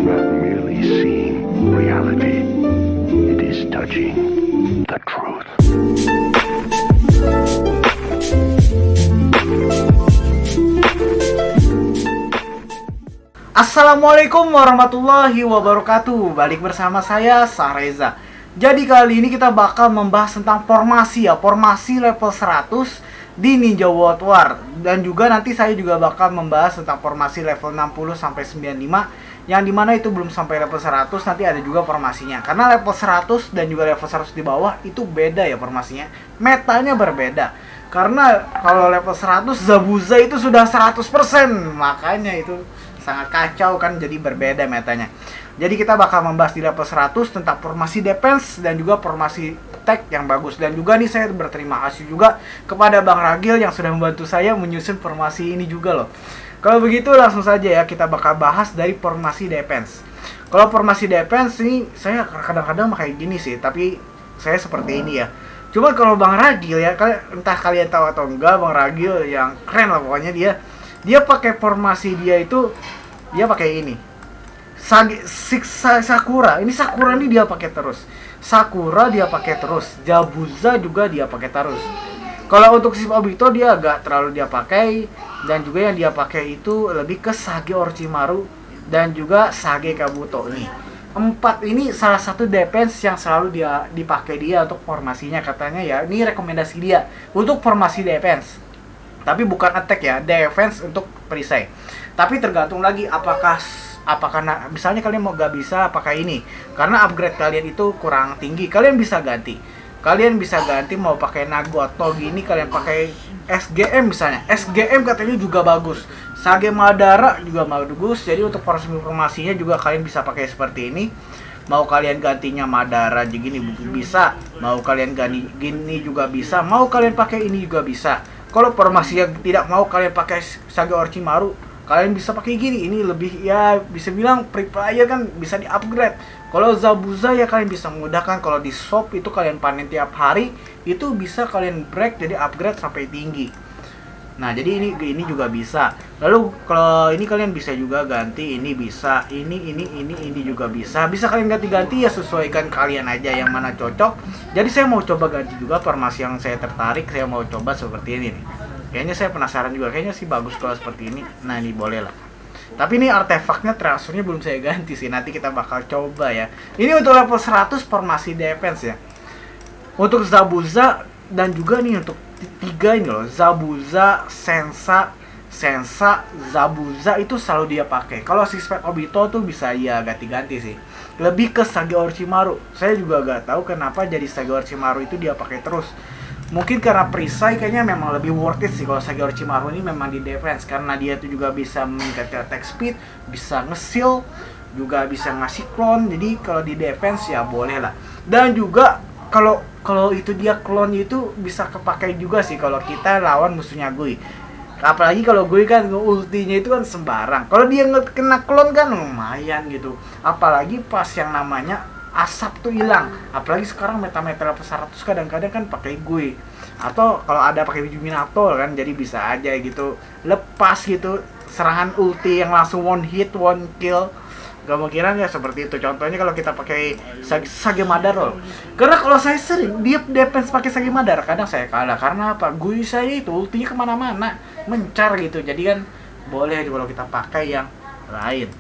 not merely seeing reality, it is touching the truth. Assalamualaikum warahmatullahi wabarakatuh. Balik bersama saya, Sahreza. Jadi kali ini kita bakal membahas tentang formasi ya, formasi level 100 di Ninja World War. Dan juga nanti saya juga bakal membahas tentang formasi level 60 sampai 95, yang dimana itu belum sampai level 100, nanti ada juga formasinya. Karena level 100 dan juga level 100 di bawah itu beda ya formasinya, metanya berbeda. Karena kalau level 100 Zabuza itu sudah 100%, makanya itu sangat kacau kan, jadi berbeda metanya. Jadi kita bakal membahas di level 100 tentang formasi defense dan juga formasi tech yang bagus. Dan juga nih saya berterima kasih juga kepada Bang Ragil yang sudah membantu saya menyusun formasi ini juga loh. Kalau begitu langsung saja ya, kita bakal bahas dari formasi defense. Kalau formasi defense ini saya kadang-kadang kayak gini sih, tapi saya seperti ini ya. Cuma kalau Bang Ragil ya, entah kalian tahu atau enggak, Bang Ragil yang keren lah pokoknya, dia pakai formasi dia itu, dia pakai ini Sakura. Ini Sakura ini dia pakai terus. Sakura dia pakai terus. Zabuza juga dia pakai terus. Kalau untuk Ship Obito dia agak terlalu dia pakai, dan juga yang dia pakai itu lebih ke Sage Orochimaru dan juga Sage Kabuto nih. 4 ini salah satu defense yang selalu dia dipakai dia untuk formasinya katanya ya. Ini rekomendasi dia untuk formasi defense. Tapi bukan attack ya, defense untuk perisai. Tapi tergantung lagi apakah misalnya kalian mau gak bisa pakai ini karena upgrade kalian itu kurang tinggi, kalian bisa ganti. Kalian bisa ganti mau pakai Nagoto gini, kalian pakai SGM misalnya. SGM katanya juga bagus. Sage Madara juga bagus. Jadi untuk formasinya juga kalian bisa pakai seperti ini. Mau kalian gantinya Madara gini bisa, mau kalian ganti gini juga bisa, mau kalian pakai ini juga bisa. Kalau formasi yang tidak mau kalian pakai Sage Orochimaru, kalian bisa pakai gini. Ini lebih ya bisa bilang free player kan, bisa di upgrade. Kalau Zabuza ya kalian bisa menggunakan, kalau di shop itu kalian panen tiap hari, itu bisa kalian break jadi upgrade sampai tinggi. Nah, jadi ini juga bisa. Lalu kalau ini kalian bisa juga ganti, ini bisa, ini juga bisa. Bisa kalian ganti-ganti ya, sesuaikan kalian aja yang mana cocok. Jadi saya mau coba ganti juga formasi yang saya tertarik, saya mau coba seperti ini nih. Kayaknya saya penasaran juga, kayaknya sih bagus kalau seperti ini. Nah, ini boleh lah. Tapi ini artefaknya, transfernya belum saya ganti sih. Nanti kita bakal coba ya. Ini untuk level 100 formasi defense ya. Untuk Zabuza dan juga nih untuk 3 ini loh, Zabuza, Sensa, Zabuza itu selalu dia pakai. Kalau si Spek Obito tuh bisa ya ganti-ganti sih. Lebih ke Sage Orochimaru. Saya juga gak tahu kenapa jadi Sage Orochimaru itu dia pakai terus. Mungkin karena perisai kayaknya memang lebih worth it sih kalau Sage Orochimaru ini memang di defense, karena dia tuh juga bisa meningkatkan attack speed, bisa nge-seal, juga bisa ngasih clone. Jadi kalau di defense ya boleh lah. Dan juga kalau itu dia clone itu bisa kepakai juga sih kalau kita lawan musuhnya Gui. Apalagi kalau Gui kan ultinya itu kan sembarang. Kalau dia kena clone kan lumayan gitu. Apalagi pas yang namanya asap tuh hilang. Apalagi sekarang meta-meta level 100 kadang-kadang kan pakai Gui. Atau kalau ada pakai biju Minato kan, jadi bisa aja gitu lepas gitu serangan ulti yang langsung one hit, one kill. Kemungkinan ya seperti itu. Contohnya kalau kita pakai Sage Madara. Karena kalau saya sering dia defense pakai Sage Madara, kadang saya kalah. Karena apa? Gui saya itu ultinya kemana-mana, mencar gitu. Jadi kan boleh kalau kita pakai yang lain.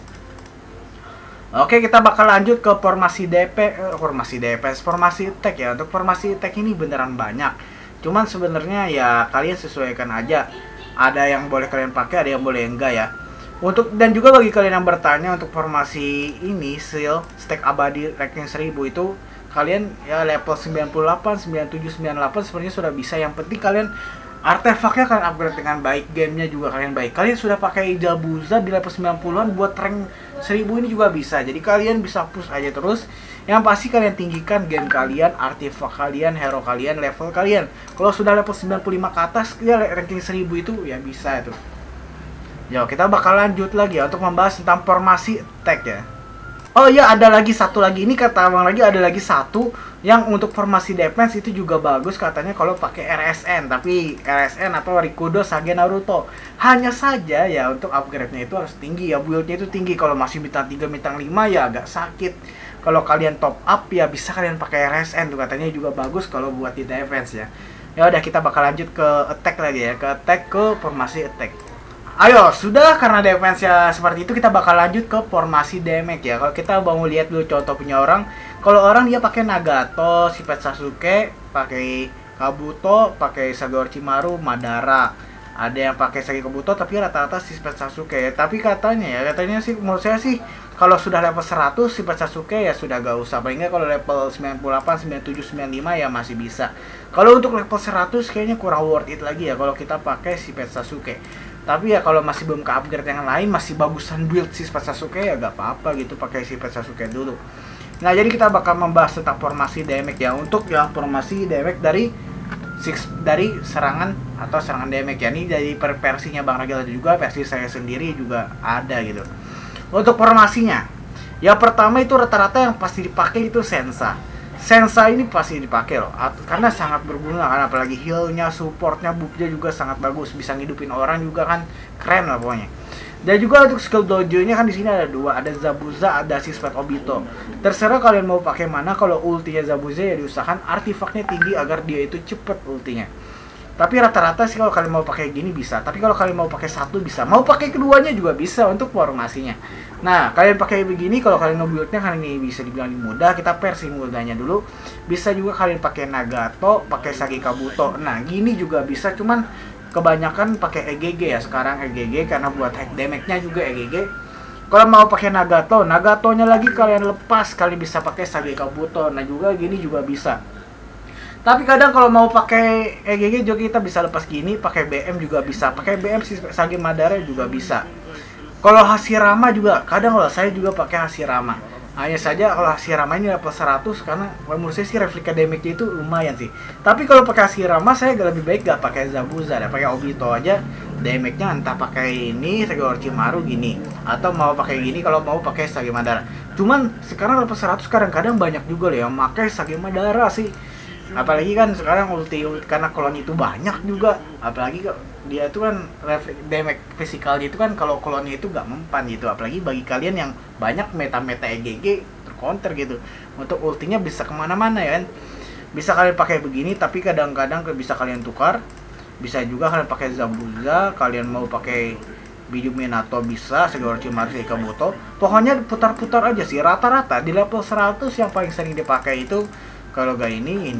Oke, kita bakal lanjut ke formasi defense, formasi tech ya. Untuk formasi tech ini beneran banyak. Cuman sebenarnya ya kalian sesuaikan aja. Ada yang boleh kalian pakai, ada yang boleh enggak ya. Dan juga bagi kalian yang bertanya untuk formasi ini seal stack abadi ranking 1000 itu kalian ya level 98, 97, 98 sebenarnya sudah bisa. Yang penting kalian artefaknya kalian upgrade dengan baik, gamenya juga kalian baik. Kalian sudah pakai Zabuza di level 90-an buat rank 1000 ini juga bisa. Jadi kalian bisa push aja terus. Yang pasti kalian tinggikan game kalian, artefak kalian, hero kalian, level kalian. Kalau sudah level 95 ke atas, ya ranking 1000 itu ya bisa itu. Ya, kita bakal lanjut lagi ya untuk membahas tentang formasi tech ya. Oh iya, ada lagi satu lagi. Ini kata Bang lagi ada lagi satu Yang untuk formasi defense itu juga bagus katanya kalau pakai RSN, tapi RSN atau Rikudo Sage Naruto. Hanya saja ya untuk upgrade-nya itu harus tinggi ya, build-nya itu tinggi. Kalau masih bintang 3 bintang 5 ya agak sakit. Kalau kalian top up ya bisa kalian pakai RSN tuh, katanya juga bagus kalau buat di defense ya. Ya udah, kita bakal lanjut ke attack lagi ya, ke formasi attack. Ayo, sudah, karena defense ya seperti itu, kita bakal lanjut ke formasi damage ya. Kalau kita mau lihat dulu contoh punya orang, kalau orang dia pakai Nagato, sifat Sasuke, pakai Kabuto, pakai Sage Orochimaru, Madara. Ada yang pakai Sage Kabuto tapi rata-rata sifat Sasuke ya. Tapi katanya sih, menurut saya sih kalau sudah level 100 sifat Sasuke ya sudah gak usah. Paling nggak kalau level 98, 97, 95 ya masih bisa. Kalau untuk level 100 kayaknya kurang worth it lagi ya kalau kita pakai sifat Sasuke. Tapi ya kalau masih belum ke upgrade yang lain, masih bagusan build sifat Sasuke ya gak apa-apa gitu, pakai sifat Sasuke dulu. Nah, jadi kita bakal membahas tentang formasi damage ya. Untuk yang formasi damage dari serangan atau serangan damage ya, ini dari versinya Bang Ragil ada juga, versi saya sendiri juga ada gitu. Untuk formasinya, yang pertama itu rata-rata yang pasti dipakai itu Sensa. Sensa ini pasti dipakai loh, karena sangat berguna kan, apalagi healnya, supportnya, buffnya juga sangat bagus, bisa ngidupin orang juga kan, keren lah pokoknya. Dan juga untuk skill dojo-nya kan di sini ada dua, ada Zabuza, ada Sifat Obito. Terserah kalian mau pakai mana. Kalau ultinya Zabuza ya diusahakan artefaknya tinggi agar dia itu cepet ultinya. Tapi rata-rata sih kalau kalian mau pakai gini bisa. Tapi kalau kalian mau pakai satu bisa, mau pakai keduanya juga bisa untuk formasinya. Nah, kalian pakai begini, kalau kalian nge-build-nya kan ini bisa dibilang mudah. Kita versi mudahnya dulu. Bisa juga kalian pakai Nagato, pakai Sage Kabuto. Nah, gini juga bisa, cuman kebanyakan pakai EGG ya sekarang, EGG karena buat hack damage-nya juga EGG. Kalau mau pakai Nagatonya lagi kalian lepas, kalian bisa pakai Sage Kabuto. Nah, juga gini juga bisa. Tapi kadang kalau mau pakai EGG juga kita bisa lepas gini, pakai BM juga bisa. Pakai BM Sage Madara juga bisa. Kalau Hashirama juga, kadang kalau saya juga pakai Hashirama. Hanya saja kalau Hashirama ini level 100 karena menurut saya sih replika damage-nya itu lumayan sih. Tapi kalau pakai Hashirama saya lebih baik gak pakai Zabuza, pakai Obito aja. Damage-nya entah pakai ini Sage Orochimaru gini, atau mau pakai gini kalau mau pakai Sage Madara. Cuman sekarang level 100 kadang-kadang banyak juga loh yang pakai Sage Madara sih. Apalagi kan sekarang ulti karena koloni itu banyak juga. Apalagi dia itu kan damage fisikalnya itu kan kalau koloni itu gak mempan gitu. Apalagi bagi kalian yang banyak meta-meta EGG tercounter gitu, untuk ultinya bisa kemana-mana ya kan. Bisa kalian pakai begini, tapi kadang-kadang bisa kalian tukar. Bisa juga kalian pakai Zabuza, kalian mau pakai Biju Minato bisa, Sage Orochimaru, Sage Kabuto. Pokoknya putar-putar aja sih. Rata-rata di level 100 yang paling sering dipakai itu kalau gak ini,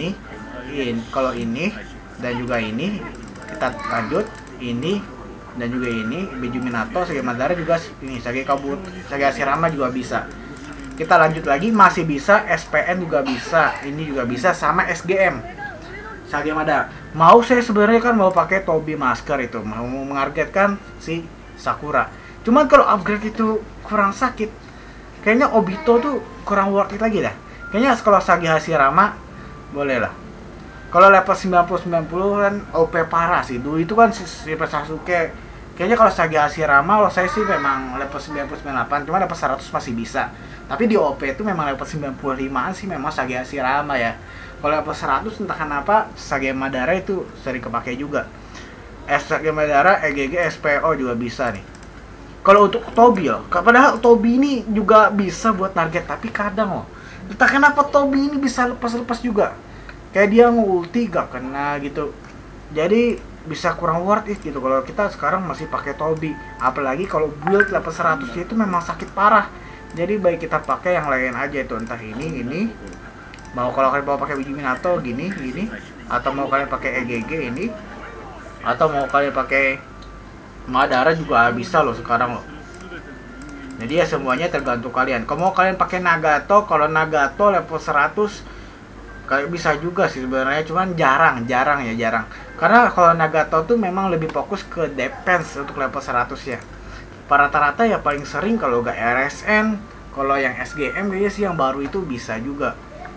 kalau ini dan juga ini. Kita lanjut, ini dan juga ini Biju Minato, Sage Madara juga ini, Sage Kabuto, Sage Hashirama juga bisa. Kita lanjut lagi, masih bisa SPN juga bisa, ini juga bisa, sama SGM Sage Madara. Mau saya sebenarnya kan mau pakai Tobi Masker itu, mau menargetkan si Sakura. Cuman kalau upgrade itu kurang sakit. Kayaknya Obito tuh kurang worth it lagi dah. Kayaknya kalau Sage Hashirama boleh lah. Kalau level 90-90 kan OP parah sih. Dulu itu kan sifat Sasuke. Kayaknya kalau Sage Hashirama, kalau saya sih memang level 90-98, cuma level 100 masih bisa. Tapi di OP itu memang level 95-an sih memang Sage Hashirama ya. Kalau level 100 entah kenapa Sage Madara itu sering kepake juga. Sage Madara, EGG, SPO juga bisa nih. Kalau untuk Tobi ya, padahal Tobi ini juga bisa buat target, tapi kadang entah kenapa Tobi ini bisa lepas-lepas juga. Kayak dia ngulti gak kena gitu. Jadi bisa kurang worth it gitu kalau kita sekarang masih pakai Tobi. Apalagi kalau build level 100 itu memang sakit parah. Jadi baik kita pakai yang lain aja itu, entah ini. Mau kalau kalian mau pakai Biju Minato gini, atau mau kalian pakai EGG ini, atau mau kalian pakai Madara juga bisa loh sekarang loh. Jadi ya semuanya tergantung kalian. Kalau mau kalian pakai Nagato, kalau Nagato level 100 kayak bisa juga sih sebenarnya, cuman jarang. Karena kalau Nagato tuh memang lebih fokus ke defense untuk level 100 ya. Rata-rata ya paling sering kalau gak RSN, kalau yang SGM kayaknya sih yang baru itu bisa juga.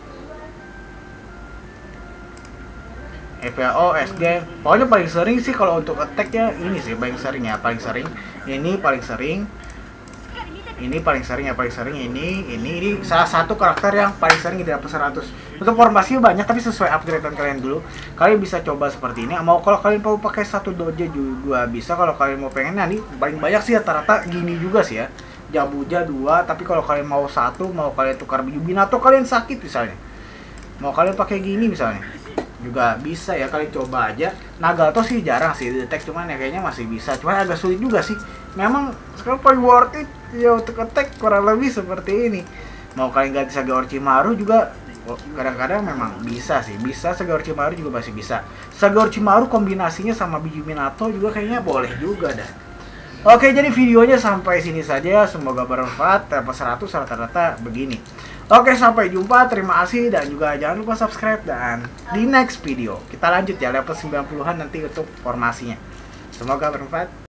EVO, SG, pokoknya paling sering sih kalau untuk attack ya ini sih paling sering ya, paling sering. Ini paling sering. Ini paling sering ya, paling sering ini salah satu karakter yang paling sering di dapat 100. Untuk formasi banyak tapi sesuai upgradean kalian dulu. Kalian bisa coba seperti ini. Mau kalau kalian mau pakai satu doja juga bisa. Kalau kalian mau pengen nih paling banyak sih rata-rata gini juga sih ya. Jabuja 2, tapi kalau kalian mau satu, mau kalian tukar biju Minato kalian sakit misalnya. Mau kalian pakai gini misalnya. Juga bisa ya, kalian coba aja. Nagato sih jarang sih detect, cuman ya kayaknya masih bisa. Cuman agak sulit juga sih. Memang sekarang paling worth it ya untuk attack kurang lebih seperti ini. Mau kalian ganti Sage Orochimaru juga kadang-kadang memang bisa sih. Bisa Sage Orochimaru juga masih bisa. Sage Orochimaru kombinasinya sama biju Minato juga kayaknya boleh juga dah. Oke, jadi videonya sampai sini saja. Semoga bermanfaat. Level 100 rata-rata begini. Oke, sampai jumpa. Terima kasih dan juga jangan lupa subscribe, dan di next video kita lanjut ya level 90-an nanti untuk formasinya. Semoga bermanfaat.